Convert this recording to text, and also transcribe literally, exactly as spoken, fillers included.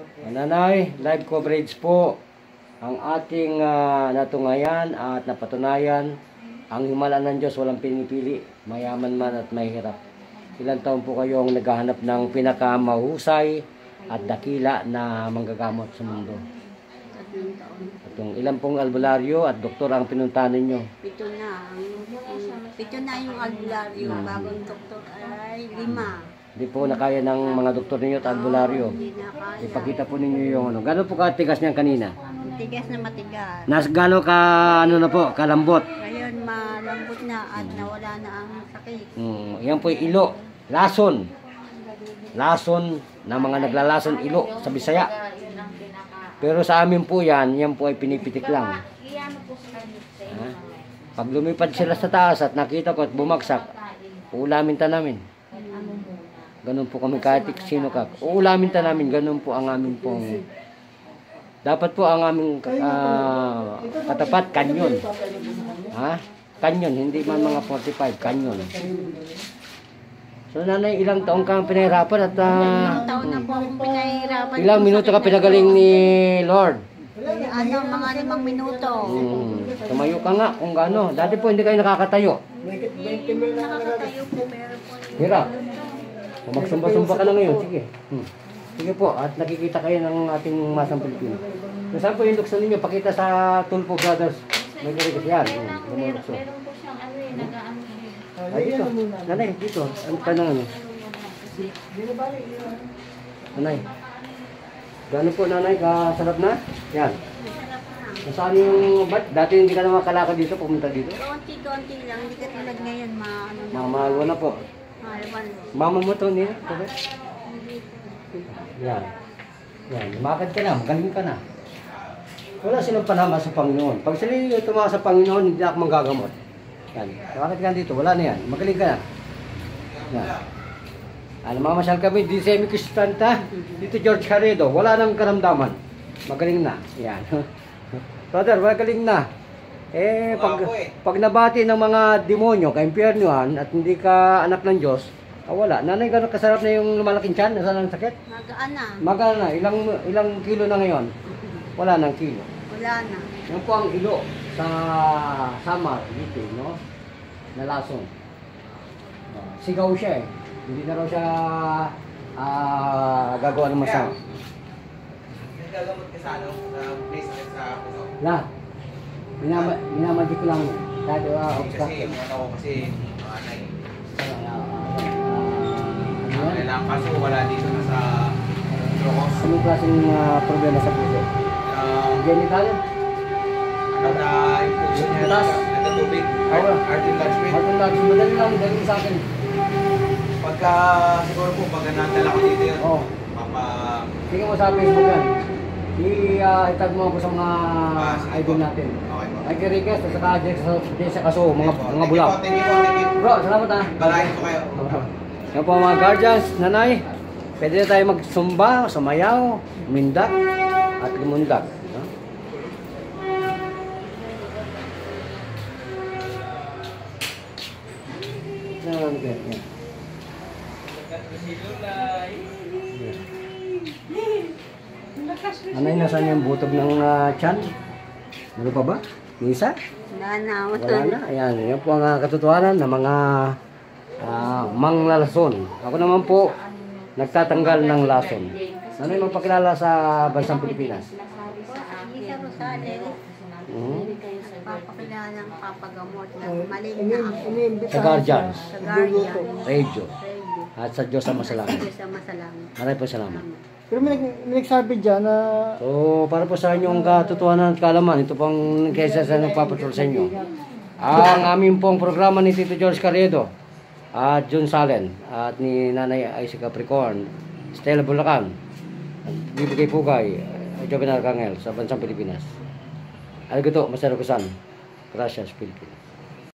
Nanay, live coverage po ang ating uh, natungayan at napatunayan. Ang himala ng Diyos walang pinipili, mayaman man at mahirap. Ilang taon po kayong naghahanap ng pinakamahusay at dakila na manggagamot sa mundo? Tatlong taon. Itong ilan pong albularyo at doktor ang pinuntahan ninyo? Pito na. Pito na yung albularyo. Hmm. Bagong doktor ay lima. Hindi po nakaya ng mga doktor ninyo at albularyo. Hindi na kaya. Ipakita po ninyo yung ano. Gano'n po katigas niyan kanina? Matigas na matigas. Nas gano'n ka ano na po, kalambot? Ngayon malambot na at nawala na ang sakit. Mm, yan po yung ilo, lason. Lason na mga naglalason ilo sa Bisaya. Pero sa amin po yan, yan po ay pinipitik lang. Ha? Pag lumipad sila sa taas at nakita ko at bumagsak, uulamin ta namin. Ganun po kami kahit sino ka. Uulamin ta namin, ganun po ang amin pong... Dapat po ang aming uh, katapat, kanyon. Ha? Kanyon, hindi man mga forty-five, kanyon. So nanay, ilang taong kang pinahirapan at... Uh, Ilang taon na po akong pinahirapan. ilang minuto ka pinagaling ni Lord? Ano, mga limang minuto. Hmm, tumayo ka nga kung gaano. Dati po hindi kayo nakakatayo. Nakakatayo po pero po. Hirap. Kung magsumba-sumba ka na ngayon, sige. Hmm. Sige po, at nakikita kayo ng ating masang Pilipino. So, saan po yung lukso ninyo? Pakita sa Tulpo Brothers. May narigas yan. Hmm, Meron po siyang ano eh, nag-ano eh. Ay, dito. Nanay, dito. Ang tanong ano? Nanay. Gano'n po, nanay? Kasarap na? Yan. Nasaan yung... Ba't dati hindi ka na makalakad dito, pumunta dito? Konti-konti lang. Hindi ka tulad ngayon ma... Ano na. Mamahalwa na po. Malaman. Mama mo to niya. Yan. Yan. Lumakad ka na. Magaling ka na. Wala silang panama sa Panginoon. Pag sila yung tumawa sa Panginoon, hindi ako manggagamot. Yan. Lumakad ka dito. Wala na yan. Magaling ka na. Yan. Ano, mamasyal kami. Di semi Cristanta. Dito George Caredo. Wala nang karamdaman. Magaling na. Yan. Brother, magaling na. Eh, pag, pag nabati ng mga demonyo, ka-impyernuhan, at hindi ka anak ng Diyos, ah, wala. Nanay, gano'n kasarap na yung lumalaking tiyan? Nasaan ang sakit? Magaan na. Magaan na. Ilang, ilang kilo na ngayon? Wala nang kilo. Wala na. Yan po ang ilo sa Samar, dito, no? Nalason. Uh, sigaw siya eh. Hindi na raw siya uh, gagawa ng masama. Gagamot ka sa ano? Sa place sa puso? Lahat. Minama, minamadik ko lang. Dati, ah, uh, Kasi yung ano ko kasi anay. Ano yan? Kailangan kaso wala dito na sa Trocos. Anong klaseng uh, problema sa puso? Uh, Genital? ano na yung puso niya Taas? nagkatubig. Oo. Heart enlargement. Heart enlargement. Madali lang, madali sa akin. Pagka siguro po pag nadala ko dito yun. Oo. Papa... Tingnan mo sa Facebook yan. I-tag mo ako sa mga Ah, sige idol po. natin. Okay po. Ay, Kirikas, at saka Jessa Kaso, mga, mga bulag. Thank you po, thank you po. Bro, salamat ha. Balahin ko kayo. Yan po mga guardians, nanay. Pwede na tayo magsumba, sumayaw, mindak, at lumundag. No? Yan, yan, yan. Anay, nasaan yung butog ng uh, tiyan? Ano pa ba? Yung isa? Wala na. Wala na. Ayan, yan po ang uh, katotohanan ng mga uh, manglalason. Ako naman po, nagtatanggal ng lason. Ano yung magpakilala sa bansang Pilipinas? Isa Rosales. Hmm? Papakilala ng papagamot na maling na ako. Sa Guardians, Sa Guardian. Radio, Radio. at sa Diyos ang masalamat. Diyos ang masalamat. Maraming po salamat. Pero may, nag- may nagsabi dyan na So, para po sa inyong katotohanan at kaalaman, ito pang kaysa sa nagpapatrol sa inyo. Ang aming pong programa ni Tito George Caredo, at John Salen, at ni Nanay Isaac Capricorn, Stella Bulacan, at bibigay po kay uh, Joven Arcangel sa bansang Pilipinas. Arigato, masarap ko san. Gracias, Pilipinas.